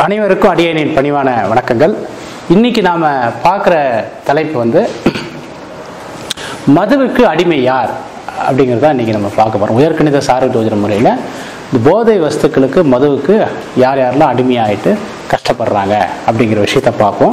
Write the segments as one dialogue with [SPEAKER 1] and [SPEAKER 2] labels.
[SPEAKER 1] அனைவருக்கும் அடியேனின் பணிவான வணக்கங்கள். இன்னைக்கு நாம பார்க்குற தலைப்பு வந்து மதுவுக்கு அடிமை யார் அப்படிங்கிறத இன்னைக்கு நம்ம பார்க்க போகிறோம். உயர்கணித சார்பு ஜோதிட முறையில் இந்த போதை வஸ்துக்களுக்கு மதுவுக்கு யார் யாரெல்லாம் அடிமையாயிட்டு கஷ்டப்படுறாங்க அப்படிங்கிற விஷயத்த பார்ப்போம்.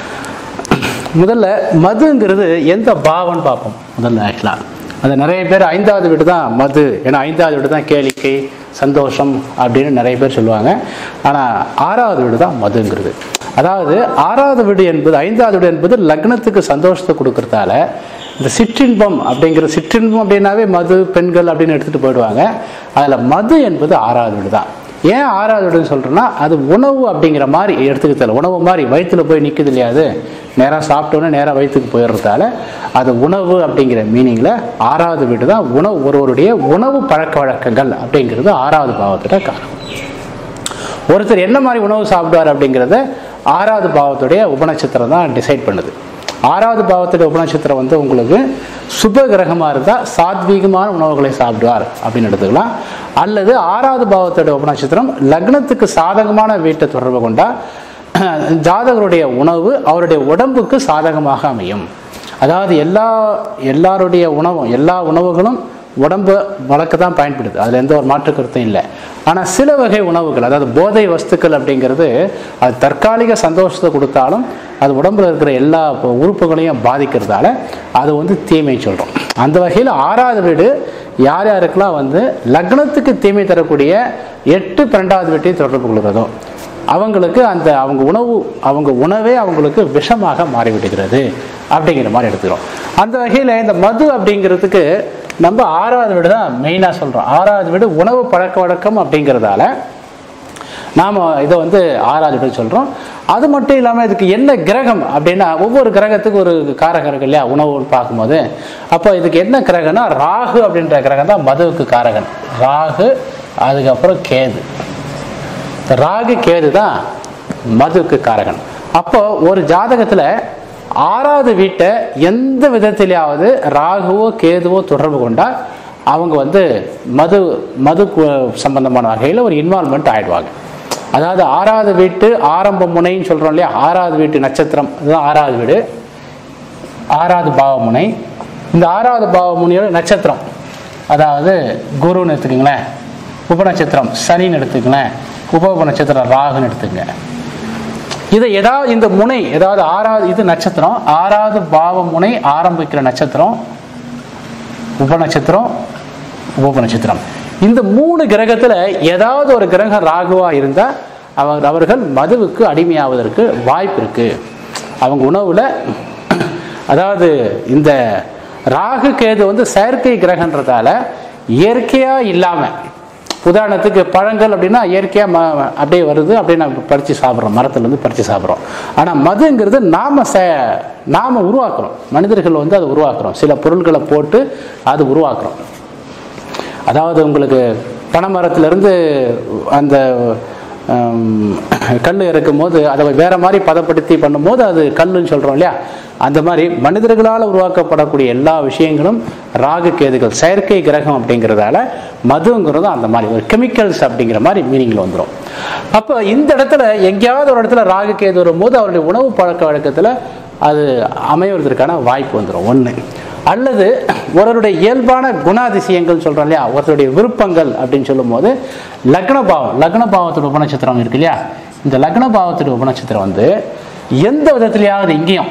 [SPEAKER 1] முதல்ல மதுங்கிறது எந்த பாவம்னு பார்ப்போம். முதல்ல ஆக்சுவலாக அது நிறைய பேர் 5வது வீடு தான் மது, ஏன்னா 5வது வீடு தான் கேளிக்கை சந்தோஷம் அப்படின்னு நிறைய பேர் சொல்லுவாங்க. ஆனால் 6வது வீடு தான் மதுங்கிறது. அதாவது 6வது வீடு என்பது 5வது வீடு என்பது லக்னத்துக்கு சந்தோஷத்தை கொடுக்கறதால இந்த சிற்றின்பம் அப்படிங்கிற சிற்றின்பம் அப்படின்னாவே மது பெண்கள் அப்படின்னு எடுத்துகிட்டு போயிடுவாங்க. அதில் மது என்பது 6வது வீடு தான். ஏன் 6வது வீடுன்னு சொல்கிறேன்னா அது உணவு அப்படிங்கிற மாதிரி எடுத்துக்கிட்டல, உணவு மாதிரி வயிற்றுல போய் நிற்குது இல்லையா, அது நேராக சாப்பிட்டோன்னே நேராக வயிற்றுக்கு போயிடுறதால அது உணவு அப்படிங்கிற மீனிங்கில் 6வது வீடு தான் உணவு, ஒருவருடைய உணவு பழக்க வழக்கங்கள் அப்படிங்கிறது 6வது பாவத்தோட காரணம். ஒருத்தர் என்ன மாதிரி உணவு சாப்பிடுவார் அப்படிங்கிறத 6வது பாவத்துடைய உபநட்சத்திரம் தான் டிசைட் பண்ணுது. 6வது பாவத்துடைய உபநட்சத்திரம் வந்து உங்களுக்கு சுப கிரகமாக இருந்தால் சாத்வீகமான உணவுகளை சாப்பிடுவார் அப்படின்னு எடுத்துக்கலாம். அல்லது 6வது பாவத்துடைய உபநட்சத்திரம் லக்னத்துக்கு சாதகமான வீட்டை தொடர்பு கொண்டா ஜாதகருடைய உணவு அவருடைய உடம்புக்கு சாதகமாக அமையும். அதாவது எல்லாருடைய உணவும் எல்லா உணவுகளும் உடம்பு வளர்க்க தான் பயன்படுது, அதில் எந்த ஒரு மாற்று கருத்தும் இல்லை. ஆனால் சில வகை உணவுகள், அதாவது போதை வஸ்துக்கள் அப்படிங்கிறது அது தற்காலிக சந்தோஷத்தை கொடுத்தாலும் அது உடம்புல இருக்கிற எல்லா உறுப்புகளையும் பாதிக்கிறதால அது வந்து தீமை சொல்கிறோம். அந்த வகையில் 6வது வீடு யார் யாருக்கெல்லாம் வந்து லக்னத்துக்கு தீமை தரக்கூடிய 8, 12வது வீட்டையும் தொடர்பு கொள்கிறதோ அவங்களுக்கு அவங்க உணவே அவங்களுக்கு விஷமாக மாறிவிடுகிறது அப்படிங்கிற மாதிரி எடுத்துக்கிறோம். அந்த வகையில் இந்த மது அப்படிங்கிறதுக்கு நம்ம 6வது வீடு தான் மெயினாக சொல்கிறோம். 6வது வீடு உணவு பழக்க வழக்கம் அப்படிங்கிறதால நாம் இதை வந்து 6வது வீடு சொல்கிறோம். அது மட்டும் இல்லாமல் இதுக்கு என்ன கிரகம் அப்படின்னா ஒவ்வொரு கிரகத்துக்கு ஒரு காரகம் இருக்கு இல்லையா உணவுன்னு பார்க்கும்போது. அப்போ இதுக்கு என்ன கிரகம்னா ராகு அப்படின்ற கிரகம் தான் மதுவுக்கு காரகன். ராகு, அதுக்கப்புறம் கேது. ராகு கேது தான் மதுவுக்கு காரகன். அப்போ ஒரு ஜாதகத்தில் 6வது வீட்டை எந்த விதத்திலேயாவது ராகுவோ கேதுவோ தொடர்பு கொண்டால் அவங்க வந்து மது சம்பந்தமான வகையில் ஒரு இன்வால்மெண்ட் ஆகிடுவாங்க. அதாவது 6வது வீட்டு ஆரம்ப முனைன்னு சொல்கிறோம் இல்லையா, 6வது வீட்டு நட்சத்திரம் இதுதான் 6வது வீடு, 6வது பாவ முனை. இந்த 6வது பாவ முனையோட நட்சத்திரம் அதாவது குருன்னு எடுத்துக்கங்களேன், உபநட்சத்திரம் சனின்னு எடுத்துக்கங்களேன், உப நட்சத்திரம் ராகுன்னு எடுத்துக்கங்க. இதை ஏதாவது இந்த முனை ஏதாவது 6வது இது நட்சத்திரம் 6வது பாவ முனை ஆரம்பிக்கிற நட்சத்திரம் உபநட்சத்திரம் உபநட்சத்திரம். இந்த 3 கிரகத்தில் ஏதாவது ஒரு கிரகம் ராகுவா இருந்தால் அவர்கள் மதுவுக்கு அடிமையாவதற்கு வாய்ப்பு இருக்கு. அவங்க உணவுல அதாவது இந்த ராகு கேது வந்து செயற்கை கிரகன்றதால இயற்கையா இல்லாம, உதாரணத்துக்கு பழங்கள் அப்படின்னா இயற்கையாக அப்படியே வருது, அப்படியே நம்ம பறித்து சாப்பிட்றோம், மரத்துலேருந்து பறித்து சாப்பிட்றோம். ஆனால் மதுங்கிறது நாம் உருவாக்குறோம், மனிதர்கள் வந்து அதை உருவாக்குறோம், சில பொருட்களை போட்டு அது உருவாக்குறோம். அதாவது உங்களுக்கு பனைமரத்துலேருந்து அந்த கல் இறக்கும் போது அதை வேற மாதிரி பதப்படுத்தி பண்ணும்போது அது கல்லுன்னு சொல்கிறோம் இல்லையா, அந்த மாதிரி மனிதர்களால் உருவாக்கப்படக்கூடிய எல்லா விஷயங்களும் ராகு கேதுகள் செயற்கை கிரகம் அப்படிங்கிறதால மதுங்கிறது அந்த மாதிரி ஒரு கெமிக்கல்ஸ் அப்படிங்கிற மாதிரி மீனிங்கில் வந்துடும். அப்போ இந்த இடத்துல எங்கேயாவது ஒரு இடத்துல ராகு கேது வரும்போது அவருடைய உணவு பழக்க வழக்கத்தில் அது அமைவதற்கான வாய்ப்பு வந்துடும் ஒன்று. அல்லது ஒருவருடைய இயல்பான குணாதிசயங்கள் சொல்கிறோம் இல்லையா, ஒருத்தருடைய விருப்பங்கள் அப்படின்னு சொல்லும் போது லக்ன பாவத்தோட உபநட்சத்திரம் இருக்கு இல்லையா, இந்த லக்ன பாவத்தோட உபநட்சத்திரம் வந்து எந்த விதத்திலேயாவது இங்கேயும்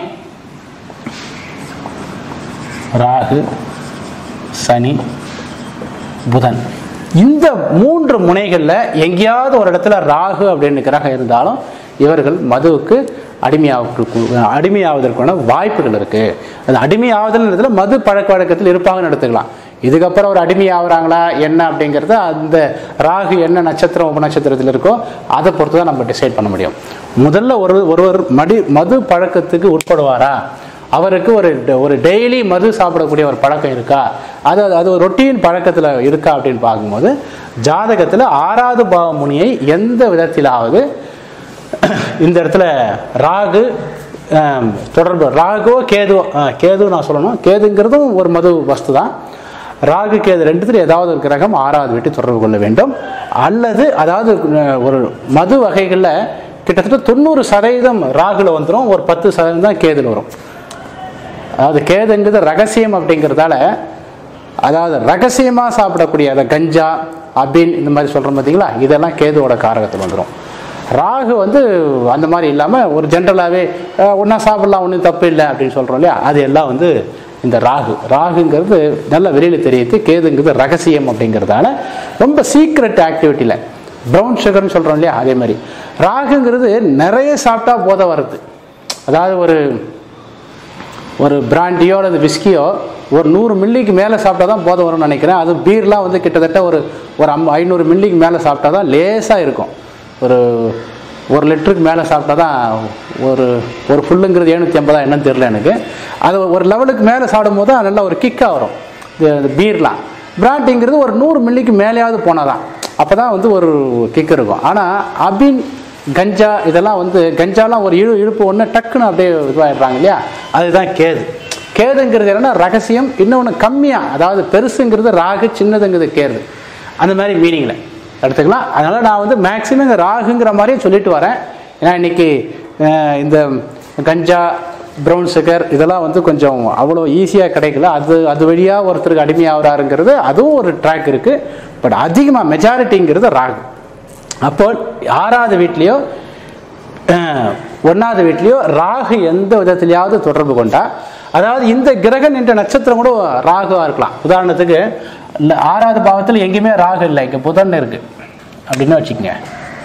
[SPEAKER 1] ராகு சனி புதன் இந்த 3 முனைகளில் எங்கேயாவது ஒரு இடத்துல ராகு அப்படின்னு கிரகம் இருந்தாலும் இவர்கள் மதுவுக்கு அடிமையாவதற்கான வாய்ப்புகள் இருக்கு. அது அடிமையாவதுல மது பழக்க வழக்கத்தில் இருப்பாங்கன்னு எடுத்துக்கலாம். இதுக்கப்புறம் ஒரு அடிமையாகிறாங்களா என்ன அப்படிங்கிறத அந்த ராகு என்ன நட்சத்திரம் உபநட்சத்திரத்தில் இருக்கோ அதை பொறுத்து தான் நம்ம டிசைட் பண்ண முடியும். முதல்ல ஒருவர் மது பழக்கத்துக்கு உட்படுவாரா, அவருக்கு ஒரு டெய்லி மது சாப்பிடக்கூடிய ஒரு பழக்கம் இருக்கா, அது ஒரு ரொட்டீன் பழக்கத்தில் இருக்கா அப்படின்னு பார்க்கும்போது ஜாதகத்தில் 6வது பாவ முனியை எந்த விதத்திலாவது இந்த இடத்துல ராகு தொடர்பு, ராகுவோ கேது நான் சொல்லணும், கேதுங்கிறதும் ஒரு மது வஸ்து தான். ராகு கேது ரெண்டுத்துல ஏதாவது ஒரு கிரகம் 6வது வீட்டை தொடர்பு கொள்ள வேண்டும். அல்லது அதாவது ஒரு மது வகைகளில் கிட்டத்தட்ட 90% ராகுல வந்துடும், ஒரு 10% தான் கேதுல வரும். அதாவது கேதுங்கிறது ரகசியம் அப்படிங்கிறதால, அதாவது ரகசியமாக சாப்பிடக்கூடிய அந்த கஞ்சா அபின் இந்த மாதிரி சொல்கிறோம் பார்த்தீங்களா, இதெல்லாம் கேதுவோட காரகத்தில் வந்துடும். ராகு வந்து அந்த மாதிரி இல்லாமல் ஒரு ஜென்ரலாகவே ஒன்றா சாப்பிடலாம், ஒன்றும் தப்பு இல்லை அப்படின்னு சொல்கிறோம் இல்லையா, அது எல்லாம் வந்து இந்த ராகுங்கிறது நல்ல வெளியில் தெரியுது. கேதுங்கிறது ரகசியம் அப்படிங்கிறதால ரொம்ப சீக்ரெட் ஆக்டிவிட்டியில் ப்ரௌன் சுகர்னு சொல்கிறோம் இல்லையா, அதே மாதிரி ராகுங்கிறது நிறைய சாப்பிட்டா போதை வருது. அதாவது ஒரு பிராண்டியோ அல்லது விஸ்கியோ ஒரு 100 மில்லிக்கு மேலே சாப்பிட்டா தான் போதை வரும்னு நினைக்கிறேன். அது பீர்லாம் வந்து கிட்டத்தட்ட ஒரு 500 மில்லிக்கு மேலே சாப்பிட்டா தான் லேசாக இருக்கும். ஒரு லிட்டருக்கு மேலே சாப்பிட்டா தான் ஒரு ஃபுல்லுங்கிறது 750 என்னன்னு தெரியல எனக்கு. அது ஒரு லெவலுக்கு மேலே சாப்பிடும் போது தான் நல்லா ஒரு கிக்காக வரும். இந்த பீர்லாம் பிராண்டிங்கிறது ஒரு 100 மில்லிக்கு மேலேயாவது போனால் தான், அப்போ தான் வந்து ஒரு கிக் இருக்கும். ஆனால் அபின் கஞ்சா இதெல்லாம் வந்து கஞ்சாலாம் ஒரு இழுப்பு ஒன்று டக்குன்னு அப்படியே இதுவாகிடுறாங்க இல்லையா, அதுதான் கேதுங்கிறது என்னன்னா ரகசியம். இன்னொன்று கம்மியாக, அதாவது பெருசுங்கிறது ராகு, சின்னதுங்கிறது கேது, அந்த மாதிரி மீனிங்கில் எடுத்துக்கலாம். அதனால் நான் வந்து மேக்சிமம் இந்த ராகுங்கிற மாதிரியே சொல்லிட்டு வரேன். ஏன்னா இன்னைக்கு இந்த கஞ்சா ப்ரௌன் சுகர் இதெல்லாம் வந்து கொஞ்சம் அவ்வளோ ஈஸியாக கிடைக்கல. அது வழியாக ஒருத்தருக்கு அடிமையாகிறாருங்கிறது அதுவும் ஒரு ட்ராக் இருக்குது. பட் அதிகமாக மெஜாரிட்டிங்கிறது ராகு. அப்போ 6வது வீட்லேயோ 1வது வீட்லேயோ ராகு எந்த விதத்திலேயாவது தொடர்பு கொண்டா, அதாவது இந்த கிரகம் என்ற நட்சத்திரம் கூட ராகுவாக இருக்கலாம். உதாரணத்துக்கு 6வது பாவத்தில் எங்கேயுமே ராகு இல்லை, இங்கே புதன் இருக்கு அப்படின்னு வச்சுக்கோங்க.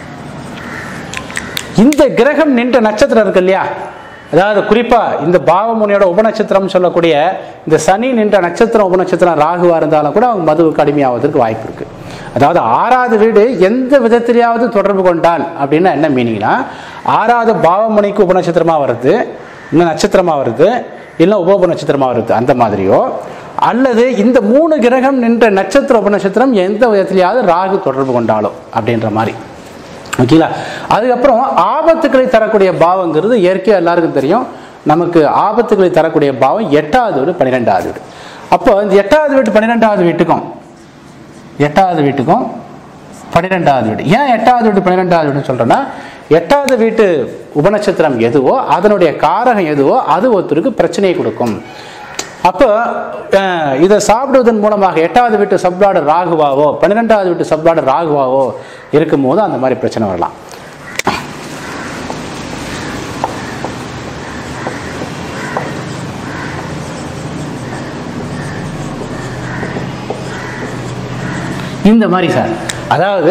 [SPEAKER 1] இந்த கிரகம் நின்ற நட்சத்திரம் இருக்கு இல்லையா, அதாவது குறிப்பாக இந்த பாவமுனியோட உபநட்சத்திரம் சொல்லக்கூடிய இந்த சனி நின்ற நட்சத்திரம் உபநட்சத்திரம் ராகுவாக இருந்தாலும் கூட அவங்க மதுவுக்கு அடிமையாவதற்கு வாய்ப்பு இருக்கு. அதாவது 6வது வீடு எந்த விதத்திலேயாவது தொடர்பு கொண்டால் அப்படின்னா என்ன மீனிங்னா, 6வது பாவமுனிக்கு உபநட்சத்திரமாக வருது, இன்னும் நட்சத்திரமாக வருது, இல்லை உப நட்சத்திரமாக வருது, அந்த மாதிரியோ அல்லது இந்த 3 கிரகம் நின்ற நட்சத்திர உபநட்சத்திரம் எந்த விதத்திலேயாவது ராகு தொடர்பு கொண்டாலும் அப்படின்ற மாதிரி. ஓகேங்களா. அதுக்கப்புறம் ஆபத்துக்களை தரக்கூடிய பாவங்கிறது இயற்கையாக எல்லாருக்கும் தெரியும். நமக்கு ஆபத்துக்களை தரக்கூடிய பாவம் 8வது வீடு 12வது வீடு. அப்போ இந்த 8வது வீட்டு 12வது வீட்டுக்கும் 8வது வீட்டுக்கும் 12வது வீடு, ஏன் 8வது வீட்டு 12வது வீடுன்னு சொல்றேன்னா, 8வது வீட்டு உபநட்சத்திரம் எதுவோ அதனுடைய காரகம் எதுவோ அது ஒருத்தருக்கு பிரச்சனையை கொடுக்கும். அப்போ இதை சாப்பிடுவதன் மூலமாக 8வது வீட்டு சப்ளாடு ராகுவாவோ 12வது வீட்டு சப்ளாடு ராகுவாவோ இருக்கும் போது அந்த மாதிரி பிரச்சனை வரலாம். இந்த மாதிரி சார், அதாவது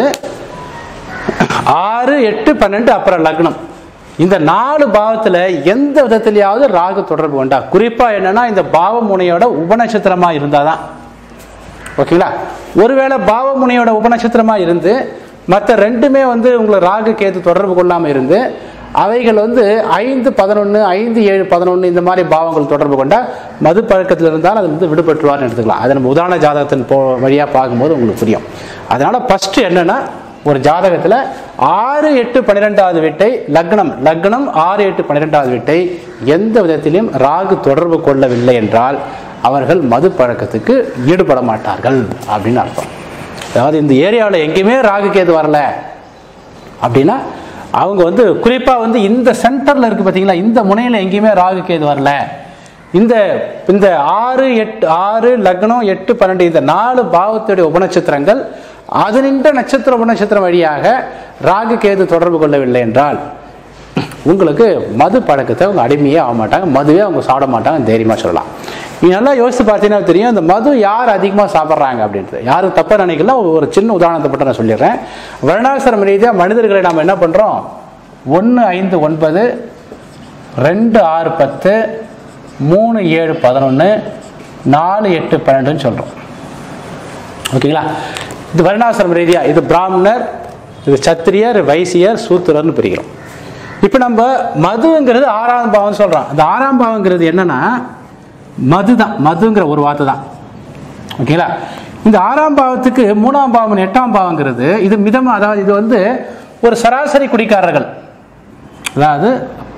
[SPEAKER 1] 6, 8, 12 அப்புறம் லக்னம், இந்த 4 பாவத்தில் எந்த விதத்திலேயாவது ராகு தொடர்பு கொண்டா, குறிப்பா என்னன்னா இந்த பாவமுனையோட உபநட்சத்திரமா இருந்தாதான். ஓகேங்களா. ஒருவேளை பாவமுனையோட உபநட்சத்திரமா இருந்து மற்ற 2மே வந்து உங்களை ராகு கேது தொடர்பு கொள்ளாம இருந்து அவைகள் வந்து 5, 11, 5, 7, 11 இந்த மாதிரி பாவங்கள் தொடர்பு கொண்டா மது பழக்கத்தில் இருந்தால் அது வந்து விடுபட்டுருவார்னு எடுத்துக்கலாம். அதை நம்ம உதாரண ஜாதகத்தின் வழியாக பார்க்கும்போது உங்களுக்கு புரியும். அதனால ஃபர்ஸ்ட் என்னன்னா, ஒரு ஜாதகத்தில் 6, 8, 12வது வீட்டை லக்னம் 6, 8, 12வது வீட்டை எந்த விதத்திலும் ராகு தொடர்பு கொள்ளவில்லை என்றால் அவர்கள் மது பழக்கத்துக்கு ஈடுபட மாட்டார்கள் அப்படின்னு அர்த்தம். அதாவது இந்த ஏரியாவில் எங்கேயுமே ராகு கேது வரல அப்படின்னா அவங்க வந்து குறிப்பாக வந்து இந்த சென்டரில் இருக்குது பார்த்தீங்களா, இந்த முனையில் எங்கேயுமே ராகு கேது வரல, இந்த 6, 8, 6 லக்னம் 8, 12 இந்த 4 பாவத்துடைய உபநட்சத்திரங்கள் அது நின்ற நட்சத்திர உபநட்சத்திரம் வழியாக ராகு கேது தொடர்பு கொள்ளவில்லை என்றால் உங்களுக்கு மது பழக்கத்தை அவங்க அடிமையே ஆக மாட்டாங்க, மதுவே அவங்க சாப்பிட மாட்டாங்க, தைரியமாக சொல்லலாம். நீங்கள் நல்லா யோசித்து பார்த்தீங்கன்னா தெரியும் இந்த மது யார் அதிகமாக சாப்பிட்றாங்க அப்படின்றது. யாரும் தப்பாக நினைக்கலாம். ஒரு சின்ன உதாரணத்தை மட்டும் நான் சொல்லிடுறேன். வருணாசிரம ரீதியாக மனிதர்களை நாம் என்ன பண்ணுறோம், 1, 5, 9, 2, 6, 10, 3, 7, 11, 4, 8, 12ன்னு சொல்கிறோம். ஓகேங்களா. இது வருணாசிரம ரீதியா, இது பிராமணர், இது சத்திரியர், வைசியர், சூத்திரர்னு பிரிக்கிறோம். இப்போ நம்ம மதுங்கிறது 6ஆம் பாவம் சொல்றோம். அந்த 6ஆம் பாவங்கிறது என்னன்னா மதுதான், மதுங்கிற ஒரு வார்த்தை தான். ஓகேங்களா. இந்த 6ஆம் பாவத்துக்கு 3ஆம் பாவம் 8ஆம் பாவங்கிறது இது மிதமா, அதாவது இது வந்து ஒரு சராசரி குடிக்காரர்கள், அதாவது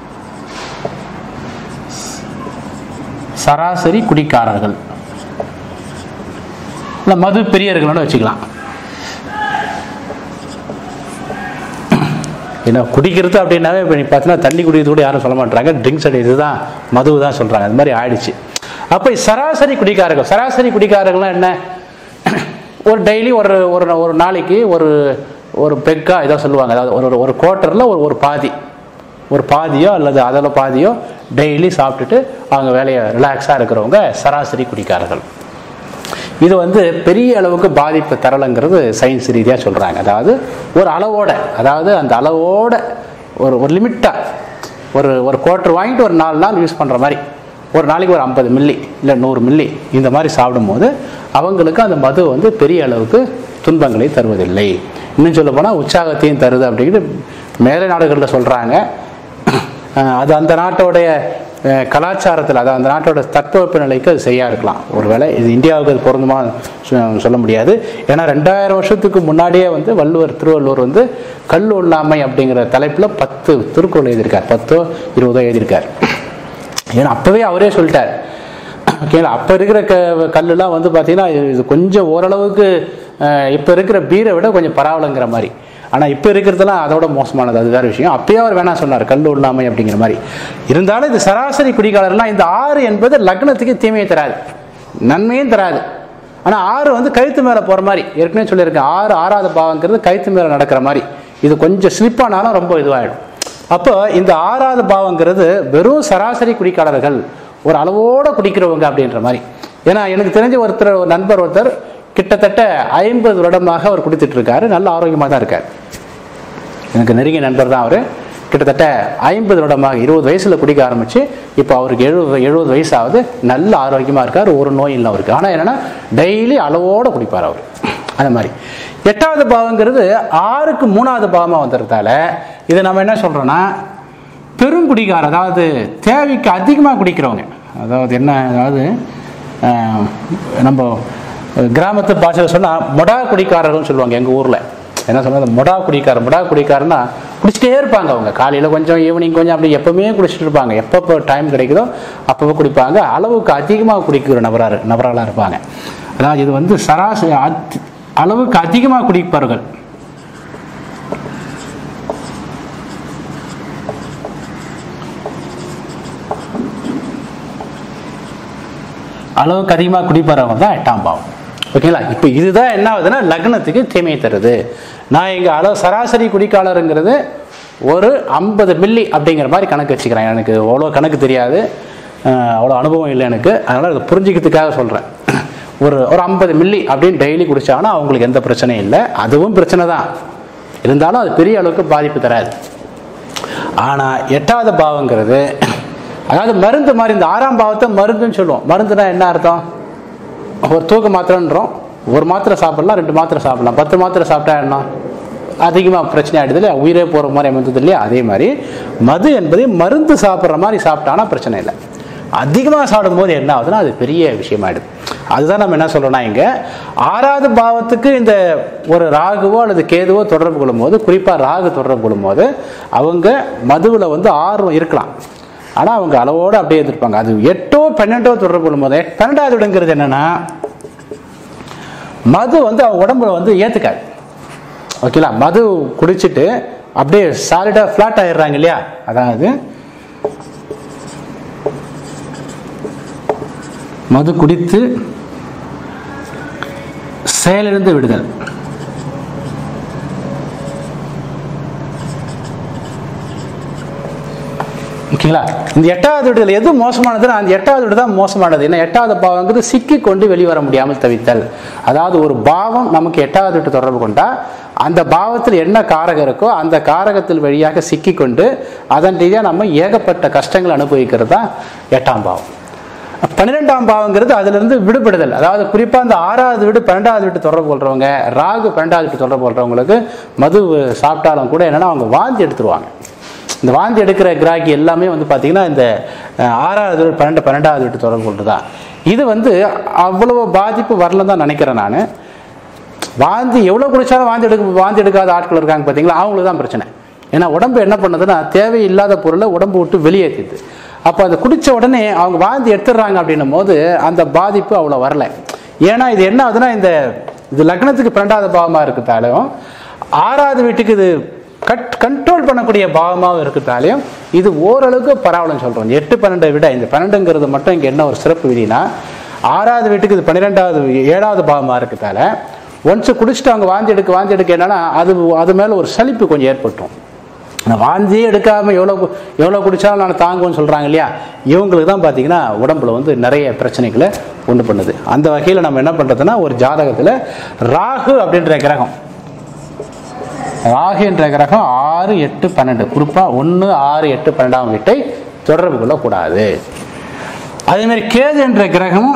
[SPEAKER 1] சராசரி குடிக்காரர்கள் இல்லை மது பிரியர்களோட வச்சுக்கலாம். ஏன்னா குடிக்கிறது அப்படின்னாவே இப்போ நீ பார்த்தீங்கன்னா தண்ணி குடிக்கிறது கூட யாரும் சொல்ல மாட்டாங்க, ட்ரிங்க்ஸ் அடி இதுதான் மதுவு தான் சொல்கிறாங்க. அது மாதிரி ஆயிடுச்சு. அப்போ சராசரி குடிக்காரர்கள்லாம் என்ன, ஒரு டெய்லி ஒரு நாளைக்கு ஒரு பெக்கா இதாக சொல்லுவாங்க, அதாவது ஒரு குவார்ட்டரில் ஒரு பாதியோ அல்லது அதில் பாதியோ டெய்லி சாப்பிட்டுட்டு அவங்க வேலையை ரிலாக்ஸாக இருக்கிறவங்க சராசரி குடிக்காரர்கள். இது வந்து பெரிய அளவுக்கு பாதிப்பு தரலைங்கிறது சயின்ஸ் ரீதியாக சொல்கிறாங்க. அதாவது ஒரு அளவோட, அதாவது அந்த அளவோட ஒரு லிமிட்டாக ஒரு குவார்ட்டர் வாங்கிட்டு ஒரு 4 நாள் யூஸ் பண்ணுற மாதிரி, ஒரு நாளைக்கு ஒரு 50 மில்லி இல்லை 100 மில்லி இந்த மாதிரி சாப்பிடும்போது அவங்களுக்கு அந்த மது வந்து பெரிய அளவுக்கு துன்பங்களை தருவதில்லை. இன்னும் சொல்ல போனால் உற்சாகத்தையும் தருது அப்படிங்கிட்டு மேலை நாடுகளில் சொல்கிறாங்க. அது அந்த நாட்டோடைய கலாச்சாரத்தில், அதாவது அந்த நாட்டோட தட்பவெப்ப நிலைக்கு அது சரியாக இருக்கலாம். ஒருவேளை இது இந்தியாவுக்கு அது பொருந்துமா சொல்ல முடியாது. ஏன்னா 2000 வருஷத்துக்கு முன்னாடியே வந்து திருவள்ளுவர் வந்து கல் உண்ணாமை அப்படிங்கிற தலைப்பில் 10 திருக்குறள் எழுதியிருக்கார், 10 20 எழுதியிருக்கார். ஏன்னா அப்போவே அவரே சொல்லிட்டார். ஓகேங்களா, அப்போ இருக்கிற கல்லுலாம் வந்து பார்த்தீங்கன்னா இது கொஞ்சம் ஓரளவுக்கு இப்போ இருக்கிற பீரை விட கொஞ்சம் பரவாயில்லைங்கிற மாதிரி. ஆனால் இப்போ இருக்கிறதுலாம் அதோட மோசமானது, அது வேறு விஷயம். அப்பயே அவர் வேணாம் சொன்னார், கல் உண்ணாமை அப்படிங்கிற மாதிரி. இருந்தாலும் இது சராசரி குடிக்காரர்லாம் இந்த 6 என்பது லக்னத்துக்கு தீமையை தராது, நன்மையும் தராது. ஆனால் 6 வந்து கழுத்து மேலே போகிற மாதிரி, ஏற்கனவே சொல்லியிருக்கேன். 6ஆவது பாவங்கிறது கழுத்து மேலே நடக்கிற மாதிரி. இது கொஞ்சம் ஸ்லிப்பானாலும் ரொம்ப இதுவாகிடும். அப்போ இந்த 6ஆவது பாவங்கிறது வெறும் சராசரி குடிக்காரர்கள், ஒரு அளவோடு குடிக்கிறவங்க அப்படின்ற மாதிரி. ஏன்னா எனக்கு தெரிஞ்ச ஒரு நண்பர் ஒருத்தர் கிட்டத்தட்ட 50 வருடமாக அவர் குடித்துட்டு இருக்காரு, நல்ல ஆரோக்கியமாக தான் இருக்கார். எனக்கு நெருங்கிய நண்பர் தான் அவர். கிட்டத்தட்ட 50 வருடமாக 20 வயசில் குடிக்க ஆரம்பித்து இப்போ அவருக்கு 70 வயசாவது, நல்ல ஆரோக்கியமாக இருக்கார், ஒரு நோய் இல்லை அவருக்கு. ஆனால் என்னென்னா டெய்லி அளவோடு குடிப்பார் அவர். அந்த மாதிரி 8ஆவது பாவங்கிறது 6க்கு 3ஆவது பாவமாக வந்துடுறதால இதை நம்ம என்ன சொல்கிறோன்னா பெருங்குடிக்கார, அதாவது தேவைக்கு அதிகமாக குடிக்கிறவங்க. அதாவது என்ன, அதாவது நம்ம கிராமத்து பாஷையில் சொன்னால் மொடா குடிக்காரர்கள்னு சொல்லுவாங்க எங்கள் ஊரில். என்ன சொன்னால் மொடா குடிக்காரன்னா குடிச்சிட்டே இருப்பாங்க. அவங்க காலையில் கொஞ்சம், ஈவினிங் கொஞ்சம், அப்படி எப்போவுமே குடிச்சிட்டு இருப்பாங்க. எப்பப்போ டைம் கிடைக்குதோ அப்பப்போ குடிப்பாங்க. அளவுக்கு அதிகமாக குடிக்கிற நபராக இருப்பாங்க. அதாவது இது வந்து சராசரி அளவுக்கு அதிகமாக குடிப்பார்கள். அளவுக்கு அதிகமாக குடிப்பறவங்க தான் 8ஆம் பாவம். ஓகேங்களா, இப்போ இதுதான் என்ன ஆகுதுன்னா லக்னத்துக்கு தீமையை தருது. நான் இங்கே சராசரி குடிக்காலருங்கிறது ஒரு 50 மில்லி அப்படிங்கிற மாதிரி கணக்கு வச்சுக்கிறேன். எனக்கு அவ்வளோ கணக்கு தெரியாது, அவ்வளோ அனுபவம் இல்லை எனக்கு. அதனால் அதை புரிஞ்சிக்கிறதுக்காக சொல்கிறேன். ஒரு 50 மில்லி அப்படின்னு டெய்லி குடித்தாங்கன்னா அவங்களுக்கு எந்த பிரச்சனையும் இல்லை. அதுவும் பிரச்சனை தான், இருந்தாலும் அது பெரிய அளவுக்கு பாதிப்பு தராது. ஆனால் 8ஆவது பாவங்கிறது அதாவது மருந்து மாதிரி. இந்த 6ஆம் பாவத்தை மருந்துன்னு சொல்லுவோம். மருந்துனா என்ன அர்த்தம்? ஒரு தூக்க மாத்திரைன்றோம். ஒரு மாத்திரை சாப்பிடலாம், 2 மாத்திரை சாப்பிடலாம். 10 மாத்திரை சாப்பிட்டா என்ன அதிகமாக பிரச்சனை ஆகிடுது இல்லையா, உயிரே போகிற மாதிரி அமைந்தது இல்லையா. அதே மாதிரி மது என்பது மருந்து சாப்பிட்ற மாதிரி சாப்பிட்டானா பிரச்சனை இல்லை. அதிகமாக சாப்பிடும்போது என்ன ஆகுதுன்னா அது பெரிய விஷயமாயிடுது. அதுதான் நம்ம என்ன சொல்கிறோன்னா, இங்கே 6ஆவது பாவத்துக்கு இந்த ஒரு ராகுவோ அல்லது கேதுவோ தொடர்பு கொள்ளும்போது, குறிப்பாக ராகு தொடர்பு கொள்ளும்போது அவங்க மதுவில் வந்து ஆர்வம் இருக்கலாம், ஆனால் அவங்க அளவோடு அப்படியே இருந்திருப்பாங்க. அது 8ஓ 12ஓ தொடர்பு கொள்ளும்போது, 12ஆவது இடங்கிறது என்னென்னா மது வந்து அவங்க உடம்புல வந்து ஏற்றுக்காது. ஓகேங்களா, மது குடிச்சிட்டு அப்படியே சாலிடாக ஃப்ளாட் ஆகிடுறாங்க இல்லையா. அதாவது மது குடித்து செயலிழந்து விடுதல். ஓகேங்களா, இந்த 8ஆவது வீடுகள் எது மோசமானதுன்னா அந்த 8ஆவது வீடு தான் மோசமானது. ஏன்னா 8ஆவது பாவங்கிறது சிக்கி கொண்டு வெளிவர முடியாமல் தவித்தல். அதாவது ஒரு பாவம் நமக்கு 8ஆவது வீட்டு தொடர்பு கொண்டா அந்த பாவத்தில் என்ன காரகம் இருக்கோ அந்த காரகத்தில் வழியாக சிக்கி கொண்டு அதன் ரீதியாக நம்ம ஏகப்பட்ட கஷ்டங்கள் அனுபவிக்கிறது தான் 8ஆம் பாவம். 12ஆம் பாவங்கிறது அதிலிருந்து விடுபடுதல். அதாவது குறிப்பாக அந்த 6ஆவது வீடு 12ஆவது வீட்டு தொடர்பு கொள்றவங்க, ராகு 12ஆவது வீட்டு தொடர்பு கொள்றவங்களுக்கு மது சாப்பிட்டாலும் கூட என்னன்னா அவங்க வாந்தி எடுத்துருவாங்க. இந்த வாந்தி எடுக்கிற கிராக்கி எல்லாமே வந்து பார்த்தீங்கன்னா இந்த 6ஆவது 12ஆவது வீட்டு தொடர்பு கொள்றதா. இது வந்து அவ்வளவு பாதிப்பு வரலன்னு தான் நினைக்கிறேன் நான். வாந்தி எவ்வளோ குடிச்சாலும் வாந்தி எடுக்காத ஆட்கள் இருக்காங்க பார்த்தீங்களா, அவங்களுக்கு தான் பிரச்சனை. ஏன்னா உடம்பு என்ன பண்ணுதுன்னா தேவையில்லாத பொருளை உடம்பு விட்டு வெளியேற்றிது. அப்போ அதை குடித்த உடனே அவங்க வாந்தி எடுத்துடுறாங்க அப்படின்னும் போது அந்த பாதிப்பு அவ்வளோ வரல. ஏன்னா இது என்ன ஆகுதுன்னா இது லக்னத்துக்கு 12ஆவது பாவமாக இருக்கிறதாலும் 6ஆவது வீட்டுக்கு இது கண்ட்ரோல் பண்ணக்கூடிய பாவமாக இருக்கிறதாலையும் இது ஓரளவுக்கு பரவாயில்லன்னு சொல்கிறோம். 8 12 விட இந்த 12ங்கிறது மட்டும் இங்கே என்ன ஒரு சிறப்பு விதினா, 6வது வீட்டுக்கு இது 12வது 7வது பாவமாக இருக்கிறதால ஒன்ஸ் குடிச்சிட்டு அவங்க வாந்தி எடுக்க என்னன்னா அது மேலே ஒரு சலிப்பு கொஞ்சம் ஏற்பட்டுரும். வாந்தியே எடுக்காமல் எவ்வளோ குடித்தாலும் நான் தாங்குவேன்னு சொல்கிறாங்க இல்லையா, இவங்களுக்கு தான் பார்த்தீங்கன்னா உடம்புல வந்து நிறைய பிரச்சனைகளை உண்டு பண்ணுது. அந்த வகையில் நம்ம என்ன பண்ணுறதுன்னா, ஒரு ஜாதகத்தில் ராகு அப்படின்ற கிரகம் 6 8 12 குறிப்பாக 1 6 8 12ஆம் வீட்டை தொடர்பு கொள்ளக்கூடாது. அதேமாதிரி கேது என்ற கிரகம்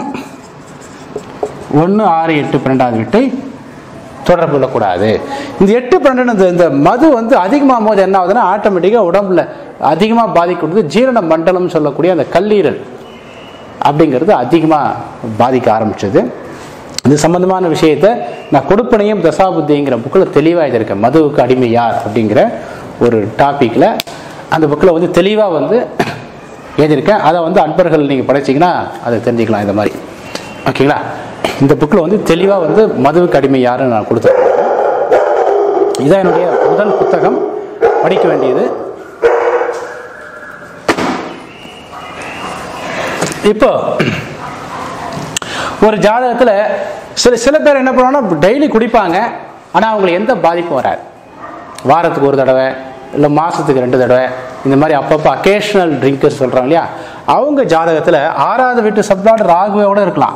[SPEAKER 1] 1 6 8 12ஆவது வீட்டை தொடர்பு கொள்ளக்கூடாது. இந்த 8 12 இந்த மது வந்து அதிகமாகும் போது என்ன ஆகுதுன்னா, ஆட்டோமேட்டிக்காக உடம்புல அதிகமாக பாதிக்கிறது ஜீரண மண்டலம் சொல்லக்கூடிய அந்த கல்லீரல் அப்படிங்கிறது அதிகமாக பாதிக்க ஆரம்பிச்சது. இது சம்பந்தமான விஷயத்தை நான் கொடுப்பனையும் தசாபுத்திங்கிற புக்கில் தெளிவாக எழுதியிருக்கேன். மதுவுக்கு அடிமை யார் அப்படிங்கிற ஒரு டாப்பிக்கில் அந்த புக்கில் வந்து தெளிவாக வந்து எழுதியிருக்கேன். அதை வந்து அன்பர்கள் நீங்கள் படிச்சிங்கன்னா அதை தெரிஞ்சுக்கலாம் இந்த மாதிரி. ஓகேங்களா? இந்த புக்கில் வந்து தெளிவாக வந்து மதுவுக்கு அடிமை யாருன்னு நான் கொடுத்தேன். இதான் என்னுடைய முதல் புத்தகம், படிக்க வேண்டியது. இப்போ ஒரு ஜாதகத்தில் சில பேர் என்ன பண்ணுவாங்கன்னா, டெய்லி குடிப்பாங்க, ஆனால் அவங்களுக்கு எந்த பாதிப்பும் வராது. வாரத்துக்கு ஒரு தடவை இல்லை மாதத்துக்கு 2 தடவை இந்த மாதிரி அப்பப்போ அக்கேஷனல் ட்ரிங்கர்ஸ் சொல்கிறாங்க இல்லையா, அவங்க ஜாதகத்தில் 6வது வீட்டு சப்ளாட் ராகுவோடு இருக்கலாம்.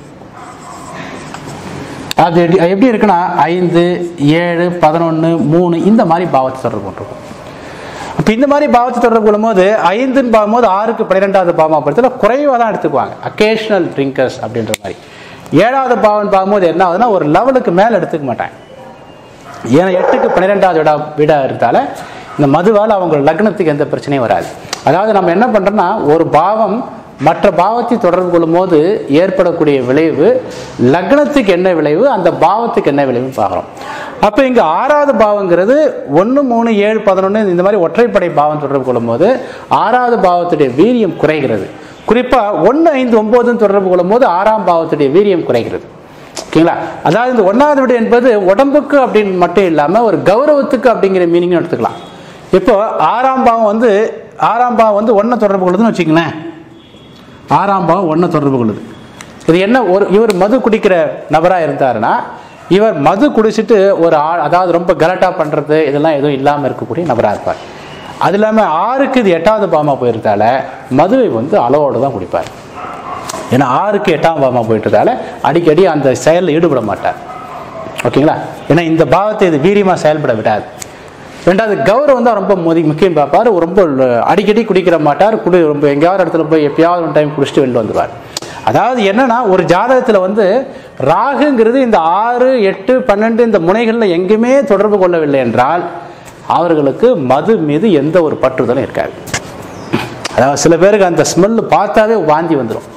[SPEAKER 1] அது எப்படி இருக்குன்னா 5 7 11 3 இந்த மாதிரி பாவத்தை தொடர்பு கொண்டிருக்கும். இப்போ இந்த மாதிரி பாவத்தை தொடர்பு கொள்ளும்போது 5ன்னு பார்க்கும்போது 6க்கு 12வது பாவமாக படுத்தல குறைவாக தான் எடுத்துக்குவாங்க, அக்கேஷனல் ட்ரிங்கர்ஸ் அப்படின்ற மாதிரி. 7வது பாவம் பார்க்கும்போது என்ன ஆகுதுன்னா, ஒரு லெவலுக்கு மேலே எடுத்துக்க மாட்டாங்க. ஏன்னா 8க்கு 12வது வீடாக இருந்தால இந்த மதுவால் அவங்க லக்னத்துக்கு எந்த பிரச்சனையும் வராது. அதாவது நம்ம என்ன பண்ணுறோம்னா, ஒரு பாவம் மற்ற பாவத்தை தொடர்பு கொள்ளும் போது ஏற்படக்கூடிய விளைவு லக்னத்துக்கு என்ன விளைவு, அந்த பாவத்துக்கு என்ன விளைவு பார்க்குறோம். அப்போ இங்கே 6வது பாவங்கிறது 1 3 7 11 இந்த மாதிரி ஒற்றைப்படை பாவம் தொடர்பு கொள்ளும் போது 6வது பாவத்துடைய வீரியம் குறைகிறது. குறிப்பாக 1 5 9 தொடர்பு கொள்ளும் போது 6ஆம் பாவத்துடைய வீரியம் குறைகிறது. ஓகேங்களா? அதாவது இந்த 1வது வீடு என்பது உடம்புக்கு அப்படின்னு மட்டும் இல்லாமல் ஒரு கௌரவத்துக்கு அப்படிங்கிற மீனிங்கும் எடுத்துக்கலாம். இப்போ 6ஆம் பாவம் வந்து 1 தொடர்பு கொள்ளுதுன்னு வச்சுக்கங்களேன். 6ஆம் பாவம் 1 தொடர்பு கொள்ளுது. இது என்ன, இவர் மது குடிக்கிற நபராக இருந்தாருன்னா, இவர் மது குடிச்சிட்டு ஒரு அதாவது ரொம்ப கலட்டா பண்ணுறது இதெல்லாம் எதுவும் இல்லாமல் இருக்கக்கூடிய நபராக இருப்பார். அது இல்லாமல் 6க்கு இது 8வது பாவமாக போயிருந்தால மதுவை வந்து அளவோடு தான் குடிப்பார். ஏன்னா 6க்கு 8ஆம் பாவமாக போயிட்டதால அடிக்கடி அந்த செயலில் ஈடுபட மாட்டார். ஓகேங்களா? ஏன்னா இந்த பாவத்தை இது வீரியமாக செயல்பட விடாது. 2வது கௌரவம் தான் ரொம்ப முக்கியம் பார்ப்பார். ரொம்ப அடிக்கடி குடிக்கிற மாட்டார். ரொம்ப எங்கேயாவது இடத்துல போய் எப்பயாவது ஒரு டைம் குடிச்சிட்டு வெளில வந்துடுவார். அதாவது என்னன்னா, ஒரு ஜாதகத்தில் வந்து ராகுங்கிறது இந்த 6 8 12 இந்த முனைகளில் எங்குமே தொடர்பு கொள்ளவில்லை என்றால் அவர்களுக்கு மது மீது எந்த ஒரு பற்றுதலும் இருக்காது. அதாவது சில பேருக்கு அந்த ஸ்மெல்லு பார்த்தாவே வாந்தி வந்துடும்.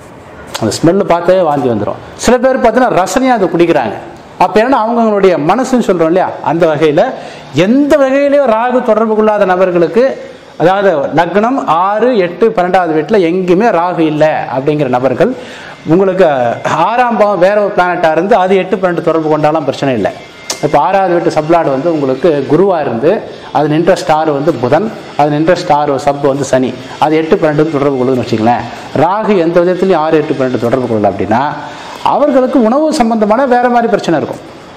[SPEAKER 1] சில பேர் பார்த்தீங்கன்னா ரசனையாக அதை குடிக்கிறாங்க. அப்போ என்ன, அவங்களுடைய மனசுன்னு சொல்கிறோம் இல்லையா, அந்த வகையில் எந்த வகையிலையும் ராகு தொடர்பு கொள்ளாத நபர்களுக்கு, அதாவது லக்னம் 6 8 12வது வீட்டில் எங்கேயுமே ராகு இல்லை அப்படிங்கிற நபர்கள், உங்களுக்கு 6ஆம் பாவம் வேற ஒரு பிளானட்டாக இருந்து அது 8 12 தொடர்பு கொண்டாலும் பிரச்சனை இல்லை. இப்போ 6வது வீட்டு சப்ளாடு வந்து உங்களுக்கு குருவாக இருந்து அது நின்ற ஸ்டார் வந்து புதன், அது நின்ற ஸ்டார் சப் வந்து சனி, அது 8 12 தொடர்பு கொள்ளுதுன்னு வச்சுங்களேன். ராகு எந்த விதத்துலையும் 6 8 12 தொடர்பு கொள்ளல அப்படின்னா அவர்களுக்கு உணவு சம்பந்தமான வேற மாதிரி பிரச்சனை இருக்கும்,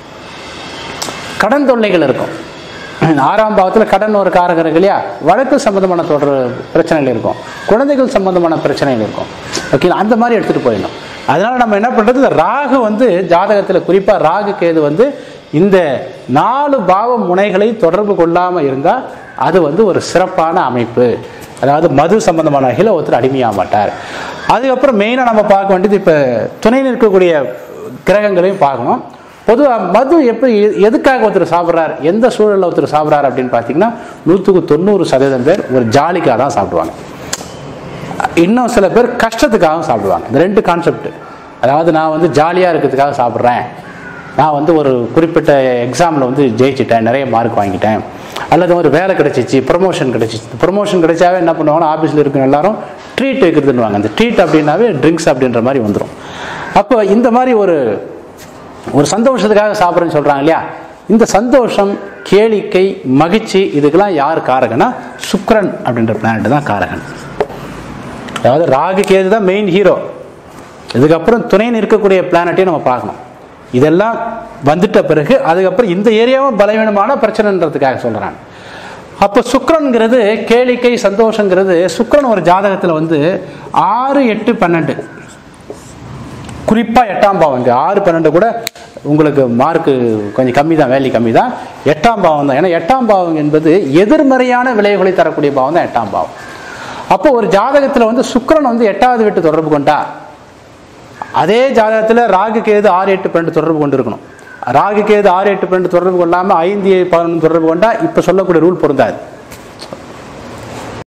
[SPEAKER 1] கடன் தொல்லைகள் இருக்கும். 6ஆம் பாவத்தில் கடன் ஒரு காரகம் இருக்கு இல்லையா, வழக்கு சம்பந்தமான பிரச்சனைகள் இருக்கும், குழந்தைகள் சம்பந்தமான பிரச்சனைகள் இருக்கும். ஓகே, அந்த மாதிரி எடுத்துகிட்டு போயிடணும். அதனால நம்ம என்ன பண்ணுறது, இந்த ராகு வந்து ஜாதகத்தில் குறிப்பாக ராகு கேது வந்து இந்த 4 பாவ முனைகளை தொடர்பு கொள்ளாமல் இருந்தால் அது வந்து ஒரு சிறப்பான அமைப்பு. அதாவது மது சம்பந்தமான வகையில் ஒருத்தர் அடிமையாக மாட்டார். அதுக்கப்புறம் மெயினாக நம்ம பார்க்க வேண்டியது இப்போ துணை நிற்கக்கூடிய கிரகங்களையும் பார்க்கணும். பொதுவாக மது எப்படி எதுக்காக ஒருத்தர் சாப்பிட்றார், எந்த சூழலில் ஒருத்தர் சாப்பிட்றாரு அப்படின்னு பார்த்தீங்கன்னா 100க்கு 90% பேர் ஒரு ஜாலிக்காக தான் சாப்பிடுவாங்க. இன்னும் சில பேர் கஷ்டத்துக்காகவும் சாப்பிடுவாங்க. இந்த 2 கான்செப்ட், அதாவது நான் வந்து ஜாலியாக இருக்கிறதுக்காக சாப்பிட்றேன், நான் வந்து ஒரு குறிப்பிட்ட எக்ஸாமில் வந்து ஜெயிச்சிட்டேன், நிறைய மார்க் வாங்கிட்டேன், அல்லது ஒரு வேலை கிடைச்சிச்சு, ப்ரொமோஷன் கிடைச்சாவே என்ன பண்ணுவாங்கன்னா ஆஃபீஸில் இருக்கிற எல்லாரும் ட்ரீட் வைக்கிறதுன்னுவாங்க. அந்த ட்ரீட் அப்படின்னாவே ட்ரிங்க்ஸ் அப்படின்ற மாதிரி வந்துடும். அப்போ இந்த மாதிரி ஒரு சந்தோஷத்துக்காக சாப்பிட்றேன்னு சொல்கிறாங்க இல்லையா, இந்த சந்தோஷம், கேளிக்கை, மகிழ்ச்சி இதுக்கெல்லாம் யார் காரகனா சுக்கிரன் அப்படின்ற பிளானட் தான் காரகன். அதாவது ராகு கேது தான் மெயின் ஹீரோ. இதுக்கப்புறம் துணை நிற்கக்கூடிய பிளானட்டையும் நம்ம பார்க்கணும். இதெல்லாம் வந்துட்ட பிறகு அதுக்கப்புறம் இந்த ஏரியாவும் பலவீனமான பிரச்சனைன்றதுக்காக சொல்றாங்க. அப்போ சுக்கிரன்கிறது கேளிக்கை சந்தோஷங்கிறது சுக்கிரன் ஒரு ஜாதகத்தில் வந்து 6, 8, 12 குறிப்பாக 8ஆம் பாவம். இங்கே 6, 12 கூட உங்களுக்கு மார்க்கு கொஞ்சம் கம்மி தான், வேல்யூ கம்மி தான். 8ஆம் பாவம் தான். ஏன்னா 8ஆம் பாவம் என்பது எதிர்மறையான விளைவுகளை தரக்கூடிய பாவம் தான் 8ஆம் பாவம். அப்போ ஒரு ஜாதகத்தில் வந்து சுக்கிரன் வந்து 8வது வீட்டு தொடர்பு கொண்டா, அதே ஜாதகத்தில் ராகு கேது 6, 8, 12 தொடர்பு கொண்டு இருக்கணும். ராகு கேது 6, 8, 12 தொடர்பு கொள்ளாமல் 5, 11 தொடர்பு கொண்டா இப்போ சொல்லக்கூடிய ரூல் பொருந்தாது.